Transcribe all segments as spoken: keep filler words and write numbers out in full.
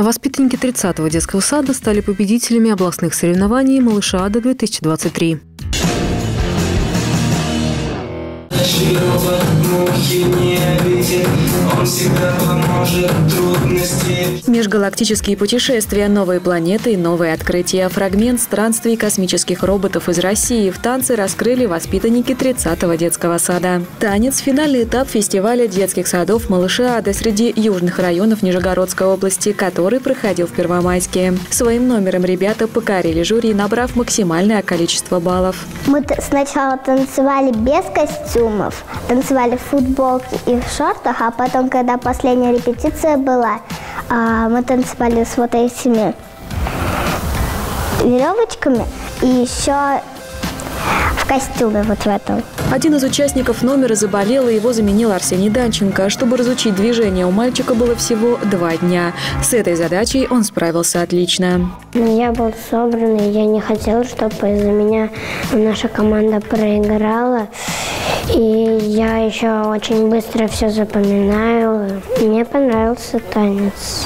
Воспитанники тридцатого детского сада стали победителями областных соревнований «Малышада-две тысячи двадцать три». Межгалактические путешествия, новые планеты и новые открытия. Фрагмент странствий космических роботов из России в танце раскрыли воспитанники тридцатого детского сада. Танец – финальный этап фестиваля детских садов «Малышада» среди южных районов Нижегородской области, который проходил в Первомайске. Своим номером ребята покорили жюри, набрав максимальное количество баллов. Мы сначала танцевали без костюмов, танцевали в футболке и в шортах, а потом, когда последняя репетиция была, мы танцевали с вот этими веревочками и еще в костюме вот в этом. Один из участников номера заболел, и его заменил Арсений Данченко. Чтобы разучить движение, у мальчика было всего два дня. С этой задачей он справился отлично. Я был собранный, я не хотел, чтобы из-за меня наша команда проиграла. И я еще очень быстро все запоминаю. Мне понравился танец.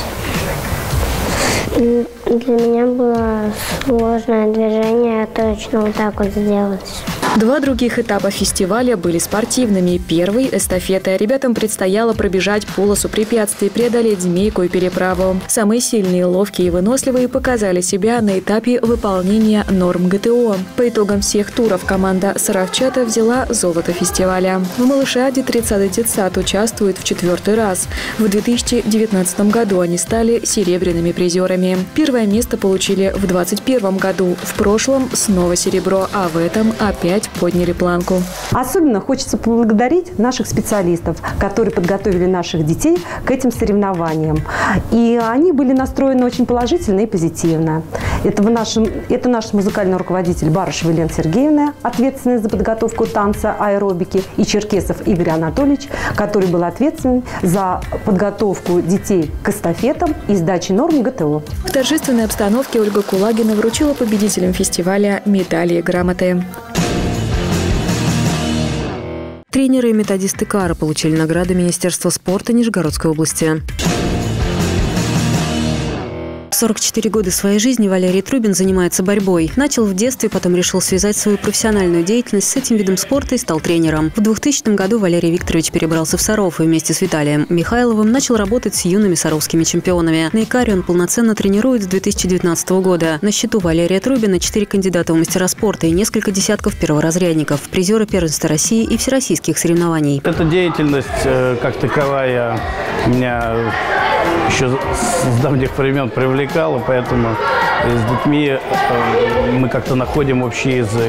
Для меня было сложное движение точно вот так вот сделать. Два других этапа фестиваля были спортивными. Первый – эстафета. Ребятам предстояло пробежать полосу препятствий, преодолеть змейку и переправу. Самые сильные, ловкие и выносливые показали себя на этапе выполнения норм ГТО. По итогам всех туров команда «Саровчата» взяла золото фестиваля. В «Малышаде» тридцатый детсад участвует в четвертый раз. В две тысячи девятнадцатом году они стали серебряными призерами. Первое место получили в двадцать первом году. В прошлом снова серебро, а в этом опять подняли планку. Особенно хочется поблагодарить наших специалистов, которые подготовили наших детей к этим соревнованиям. И они были настроены очень положительно и позитивно. Это, наш, это наш музыкальный руководитель Барышева Елена Сергеевна, ответственная за подготовку танца аэробики, и Черкесов Игорь Анатольевич, который был ответственен за подготовку детей к эстафетам и сдаче норм ГТО. В торжественной обстановке Ольга Кулагина вручила победителям фестиваля медали и грамоты. Тренеры и методисты КАРа получили награды Министерства спорта Нижегородской области. В сорок четыре года своей жизни Валерий Трубин занимается борьбой. Начал в детстве, потом решил связать свою профессиональную деятельность с этим видом спорта и стал тренером. В двухтысячном году Валерий Викторович перебрался в Саров и вместе с Виталием Михайловым начал работать с юными саровскими чемпионами. На ИКАРе он полноценно тренирует с две тысячи девятнадцатого года. На счету Валерия Трубина четыре кандидата в мастера спорта и несколько десятков перворазрядников, призеры первенства России и всероссийских соревнований. Эта деятельность, как таковая, меня еще с давних времен привлекала, поэтому с детьми мы как-то находим общий язык.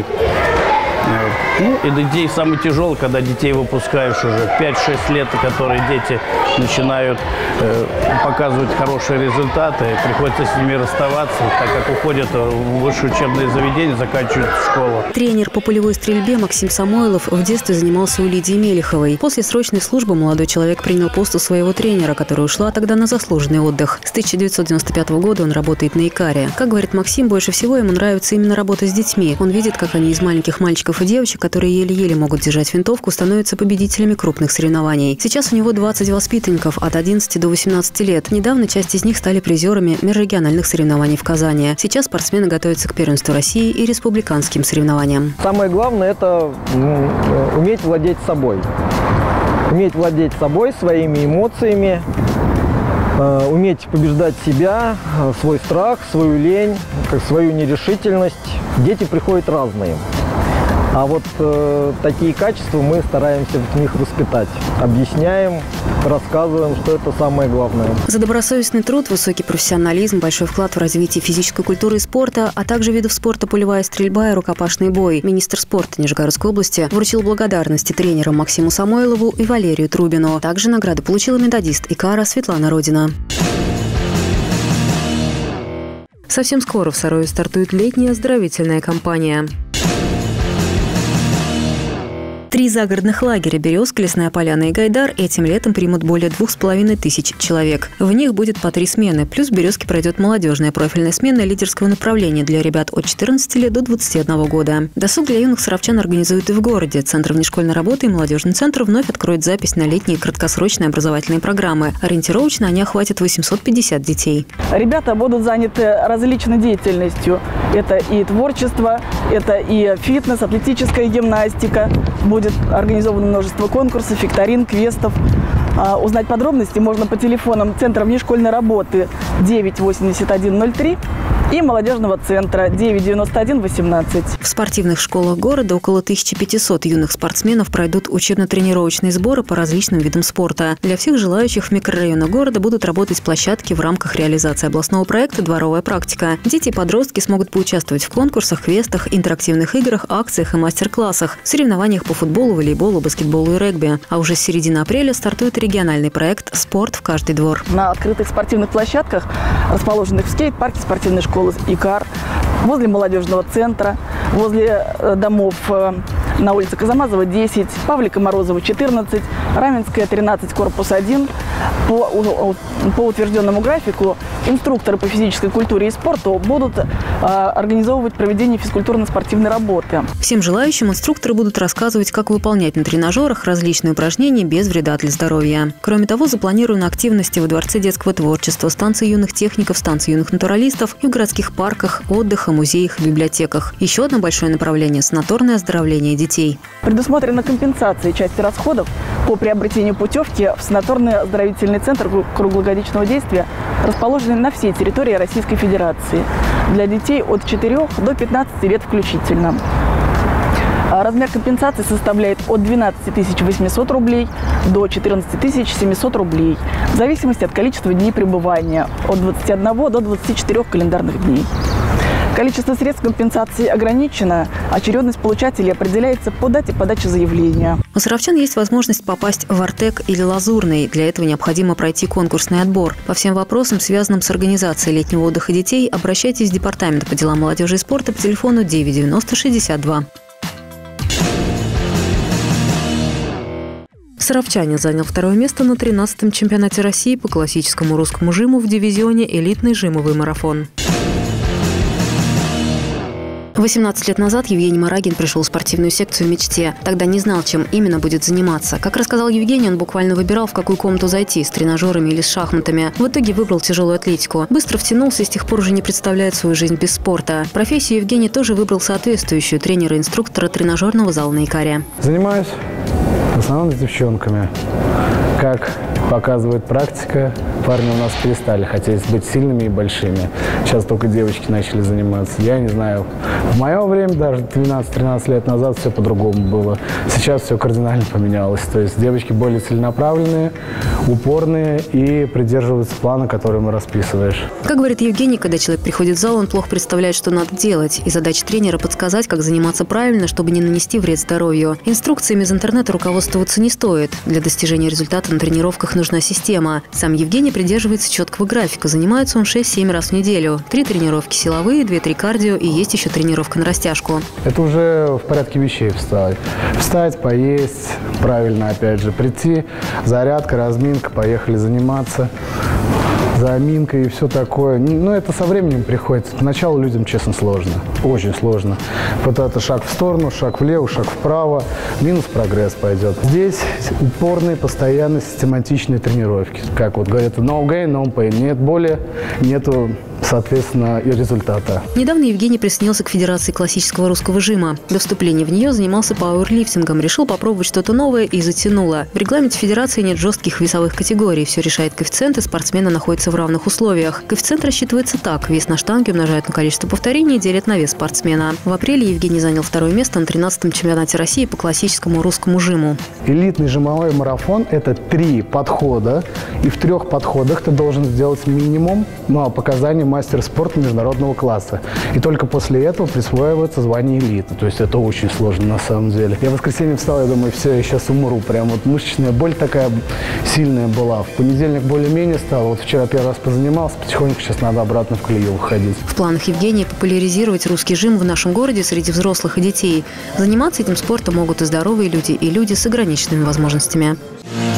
Ну, и детей самый тяжелый, когда детей выпускаешь уже пять-шесть лет, которые дети начинают э, показывать хорошие результаты, приходится с ними расставаться, так как уходят в высшее учебное заведение, заканчивают школу. Тренер по полевой стрельбе Максим Самойлов в детстве занимался у Лидии Мелеховой. После срочной службы молодой человек принял пост у своего тренера, которая ушла тогда на заслуженный отдых. С тысяча девятьсот девяносто пятого года он работает на ИКАРе. Как говорит Максим, больше всего ему нравится именно работа с детьми. Он видит, как они из маленьких мальчиков и девочек, которые еле-еле могут держать винтовку, становятся победителями крупных соревнований. Сейчас у него двадцать воспитанников от одиннадцати до восемнадцати лет. Недавно часть из них стали призерами межрегиональных соревнований в Казани. Сейчас спортсмены готовятся к первенству России и республиканским соревнованиям. Самое главное – это уметь владеть собой. Уметь владеть собой, своими эмоциями, уметь побеждать себя, свой страх, свою лень, свою нерешительность. Дети приходят разные. А вот э, такие качества мы стараемся в них воспитать. Объясняем, рассказываем, что это самое главное. За добросовестный труд, высокий профессионализм, большой вклад в развитие физической культуры и спорта, а также видов спорта полевая стрельба и рукопашный бой. Министр спорта Нижегородской области вручил благодарности тренерам Максиму Самойлову и Валерию Трубину. Также награду получила методист ИКАРа Светлана Родина. Совсем скоро в Сарове стартует летняя оздоровительная кампания. Три загородных лагеря «Березка», «Лесная поляна» и «Гайдар» этим летом примут более двух с половиной тысяч человек. В них будет по три смены. Плюс в «Березке» пройдет молодежная профильная смена лидерского направления для ребят от четырнадцати лет до двадцати одного года. Досуг для юных саровчан организуют и в городе. Центр внешкольной работы и молодежный центр вновь откроет запись на летние краткосрочные образовательные программы. Ориентировочно они охватят восемьсот пятьдесят детей. Ребята будут заняты различной деятельностью. Это и творчество, это и фитнес, атлетическая гимнастика. Будет организовано множество конкурсов, викторин, квестов. А, узнать подробности можно по телефонам Центра внешкольной работы девять восемьдесят один ноль три и молодежного центра девять девяносто один восемнадцать. В спортивных школах города около тысячи пятисот юных спортсменов пройдут учебно-тренировочные сборы по различным видам спорта. Для всех желающих в микрорайонах города будут работать площадки в рамках реализации областного проекта «Дворовая практика». Дети и подростки смогут поучаствовать в конкурсах, квестах, интерактивных играх, акциях и мастер-классах, соревнованиях по футболу, волейболу, баскетболу и регби. А уже с середины апреля стартует региональный проект «Спорт в каждый двор». На открытых спортивных площадках, расположенных в скейт-парке спортивной школы «Икар», возле молодежного центра, возле домов на улице Казамазова, десять, Павлика Морозова, четырнадцать, Раменская, тринадцать, корпус один. По, по утвержденному графику инструкторы по физической культуре и спорту будут а, организовывать проведение физкультурно-спортивной работы. Всем желающим инструкторы будут рассказывать, как выполнять на тренажерах различные упражнения без вреда для здоровья. Кроме того, запланированы активности во Дворце детского творчества, станции юных техников, станции юных натуралистов и в городских парках, отдыха, музеях и библиотеках. Еще одно большое направление – санаторное оздоровление детей. Предусмотрена компенсация части расходов по приобретению путевки в санаторный оздоровительный центр круглогодичного действия, расположенный на всей территории Российской Федерации, для детей от четырёх до пятнадцати лет включительно. Размер компенсации составляет от двенадцати тысяч восьмисот рублей до четырнадцати тысяч семисот рублей, в зависимости от количества дней пребывания, от двадцати одного до двадцати четырёх календарных дней. Количество средств компенсации ограничено, очередность получателей определяется по дате подачи заявления. У саровчан есть возможность попасть в «Артек» или «Лазурный». Для этого необходимо пройти конкурсный отбор. По всем вопросам, связанным с организацией летнего отдыха детей, обращайтесь в Департамент по делам молодежи и спорта по телефону девять девяносто шестьдесят два. Саровчанин занял второе место на тринадцатом чемпионате России по классическому русскому жиму в дивизионе «Элитный жимовый марафон». восемнадцать лет назад Евгений Марагин пришел в спортивную секцию в мечте. Тогда не знал, чем именно будет заниматься. Как рассказал Евгений, он буквально выбирал, в какую комнату зайти, с тренажерами или с шахматами. В итоге выбрал тяжелую атлетику. Быстро втянулся и с тех пор уже не представляет свою жизнь без спорта. Профессию Евгений тоже выбрал соответствующую – тренера-инструктора тренажерного зала на Икаре. Занимаюсь в основном с девчонками. Как показывает практика, парни у нас перестали хотеть быть сильными и большими. Сейчас только девочки начали заниматься. Я не знаю, в мое время, даже двенадцать-тринадцать лет назад, все по-другому было. Сейчас все кардинально поменялось. То есть девочки более целенаправленные, упорные и придерживаются плана, который ему расписываешь. Как говорит Евгений, когда человек приходит в зал, он плохо представляет, что надо делать. И задача тренера – подсказать, как заниматься правильно, чтобы не нанести вред здоровью. Инструкциями из интернета руководствоваться не стоит. Для достижения результата на тренировках нужна система. Сам Евгений придерживается четкого графика. Занимается он шесть-семь раз в неделю. Три тренировки силовые, две-три кардио и есть еще тренировка на растяжку. Это уже в порядке вещей встать. Встать, поесть, правильно опять же прийти, зарядка, разминка, поехали заниматься. Заминка и все такое. Ну, это со временем приходит. Поначалу людям, честно, сложно. Очень сложно. Вот это шаг в сторону, шаг влево, шаг вправо. Минус прогресс пойдет. Здесь упорные, постоянные, систематичные тренировки. Как вот говорят, no gain, no pain. Нет боли, нету, соответственно, и результата. Недавно Евгений присоединился к Федерации классического русского жима. До вступления в нее занимался пауэрлифтингом, решил попробовать что-то новое и затянуло. В регламенте Федерации нет жестких весовых категорий. Все решает коэффициент, и спортсмены находятся в равных условиях. Коэффициент рассчитывается так. Вес на штанге умножают на количество повторений и делят на вес спортсмена. В апреле Евгений занял второе место на тринадцатом чемпионате России по классическому русскому жиму. Элитный жимовой марафон – это три подхода. И в трех подходах ты должен сделать минимум, ну, показания мастер спорта международного класса. И только после этого присваивается звание элиты. То есть это очень сложно на самом деле. Я в воскресенье встал, я думаю, все, я сейчас умру. Прям вот мышечная боль такая сильная была. В понедельник более-менее стало. Вот вчера первый раз позанимался, потихоньку сейчас надо обратно в колею выходить. В планах Евгения популяризировать русский жим в нашем городе среди взрослых и детей. Заниматься этим спортом могут и здоровые люди, и люди с ограниченными возможностями.